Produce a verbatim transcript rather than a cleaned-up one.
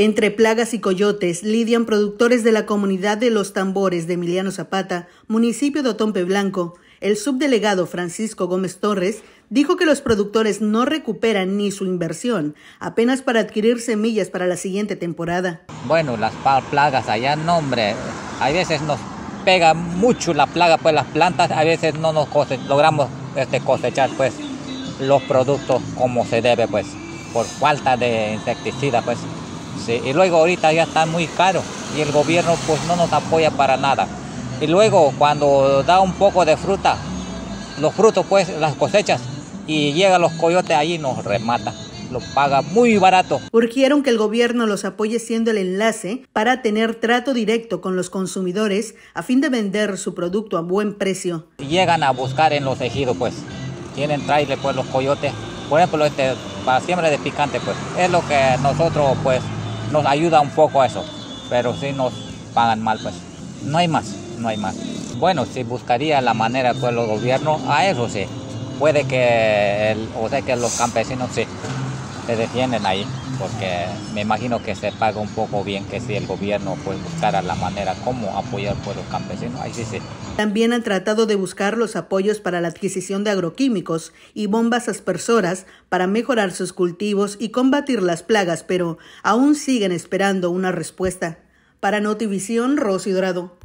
Entre plagas y coyotes lidian productores de la comunidad de Los Tambores de Emiliano Zapata, municipio de Otompe Blanco. El subdelegado Francisco Gómez Torres dijo que los productores no recuperan ni su inversión, apenas para adquirir semillas para la siguiente temporada. Bueno, las plagas allá, no hombre, a veces nos pega mucho la plaga, pues las plantas a veces no nos cose logramos este, cosechar pues los productos como se debe, pues, por falta de insecticida, pues. Sí, y luego ahorita ya está muy caro y el gobierno pues no nos apoya para nada. Y luego cuando da un poco de fruta, los frutos pues las cosechas y llegan los coyotes allí nos remata, lo paga muy barato. Urgieron que el gobierno los apoye siendo el enlace para tener trato directo con los consumidores a fin de vender su producto a buen precio. Llegan a buscar en los ejidos pues, tienen trailer pues los coyotes, por ejemplo este para siembra de picante pues, es lo que nosotros pues nos ayuda un poco a eso, pero sí nos pagan mal pues, no hay más, no hay más. Bueno, si buscaría la manera pues los gobiernos, a eso sí, puede que, el, o sea que los campesinos sí, se defienden ahí, porque me imagino que se paga un poco bien, que si el gobierno pues buscara la manera cómo apoyar pues los campesinos, ahí sí sí. También han tratado de buscar los apoyos para la adquisición de agroquímicos y bombas aspersoras para mejorar sus cultivos y combatir las plagas, pero aún siguen esperando una respuesta. Para Notivisión, Rosy Dorado.